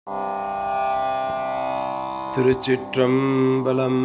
திருச்சிற்றம்பலம்.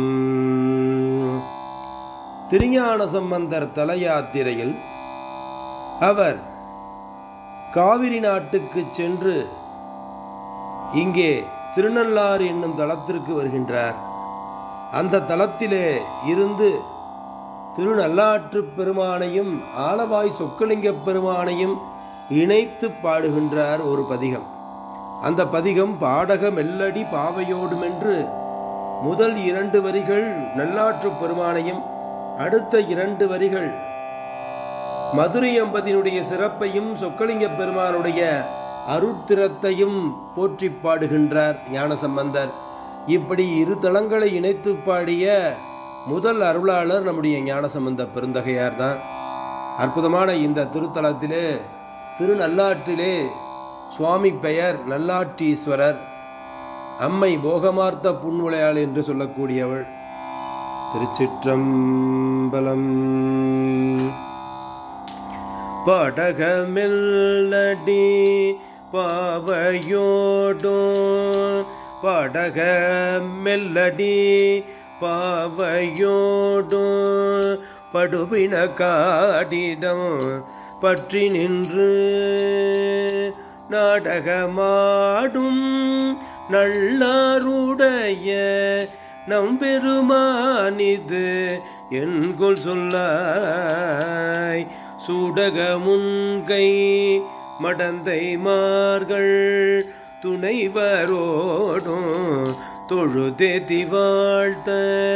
திருஞான சம்பந்தர் தல யாத்திரையில் அவர் காவிரி நாட்டுக்கு சென்று இங்கே திருநள்ளாறு என்னும் தலத்திற்கு வருகின்றார். அந்த தலத்திலே இருந்து திருநள்ளாற்று பெருமானையும் ஆலவாய் சொக்கலிங்க பெருமானையும் இணைத்து பாடுகின்றார் ஒரு பதிகம். அந்த பதிகம் பாடக மெல்லடி பாவையோடுமென்று முதல் 2 வரிகள் நல்லாற்று பெருமானையும், அடுத்த 2 வரிகள் மதுரை அம்பதியினுடைய சிறப்பையும் சொக்கலிங்க பெருமானுடைய அருட்திறத்தையும் போற்றி பாடுகின்றார் ஞானசம்பந்தர். இப்படி 2 தலங்களை இணைத்து பாடிய முதல் அருளாளர் நம்முடைய ஞானசம்பந்த பெருந்தகையார் தான். அற்புதமான இந்த திருத்தலத்திலே திருநள்ளாற்றிலே சுவாமி பெயர் நல்லாற்றீஸ்வரர், அம்மை போகமார்த்த புன்முளையாள் என்று சொல்லக்கூடியவள். திருச்சிற்றம்பலம். பாடக மெல்லடி பாவையோடோ, பாடக மெல்லடி பாவையோடோ, படுபின காடிடம் பற்றி நின்று நாடகமாடும் நல்லாருடைய நம்பெருமானிது என்கொள் சொல்லாய். சூடக முன்கை மடந்தைமார்கள் துணைவரோடும் தொழுதேத்தி வாழ்த்த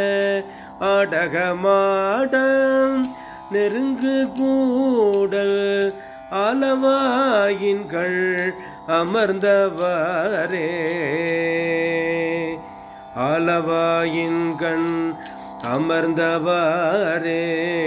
ஆடகமாடம் நெருங்கு கூடல் ஆலவாயின்கள் அமர்ந்தவாரே. ஆலவாயின்கண் அமர்ந்தவாரே.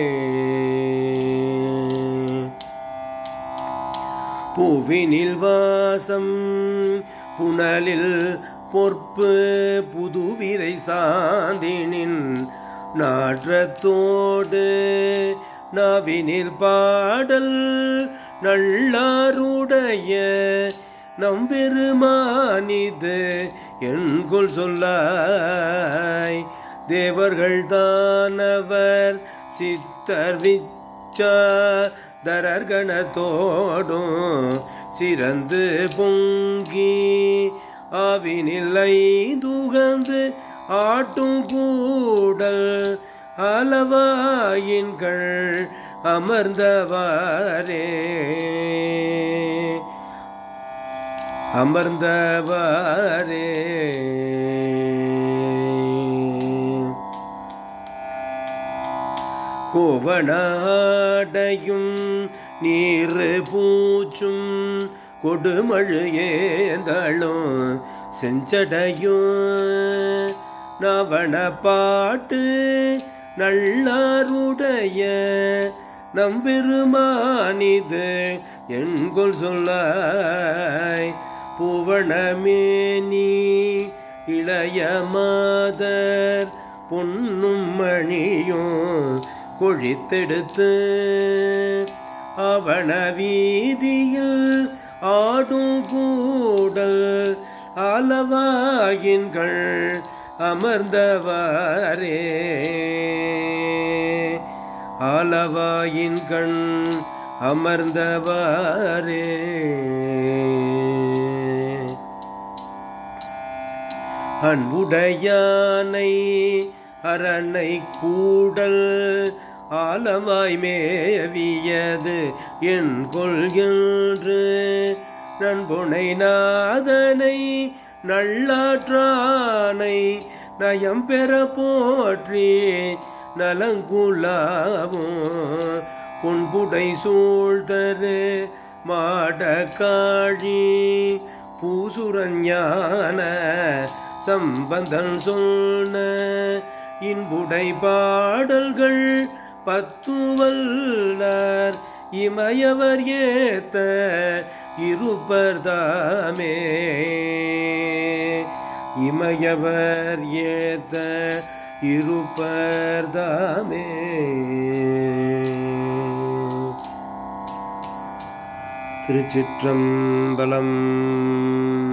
பூவினில் வாசம் புனலில் பொற்பு புதுவிரை சாந்தினின் நாற்றத்தோடு நாவினில் பாடல் நல்லாருடைய நம்பெருமானிது என்கொள் சொல்லாய். தேவர்கள் தானவர் சித்தர் விச்சாதரர்கணத்தோடும் சிறந்து பொங்கி ஆவினில்லை துகந்து ஆட்டும் கூடல் ஆலவாயின்கள் அமர்ந்தவாரே. அமர்ந்தவாரே. கோவனாடையும் நீர் பூச்சும் கொடுமழு ஏந்தளும் செஞ்சடையும் நவன பாட்டு நல்லாருடைய நம்பெருமானிது என்கொள் சொல்லாய். புவனமேனி இளைய மாதர் பொன்னும் மணியும் கொழித்தெடுத்து அவன வீதியில் ஆடும் கூடல் ஆலவாயின்கள் அமர்ந்தவாரே. ஆலவாயின்கண் அமர்ந்தவாரே. அன்புடையானை அரணை கூடல் ஆலவாய் மேவியது என் கொள்கின்று நண்புனை நாதனை நல்லாற்றானை நயம் பெற போற்றி நலங்குலாவும் பொன்புடை சூழ்தரு மாடக்காழி பூசுரஞான சம்பந்தன் சொன்ன இன்புடை பாடல்கள் 10 வல்லார் இமயவர் ஏத்த இருப்பர்தாமே. இமயவர் ஏத்த இருப்பர்தாமே. திருச்சிற்றம்பலம்.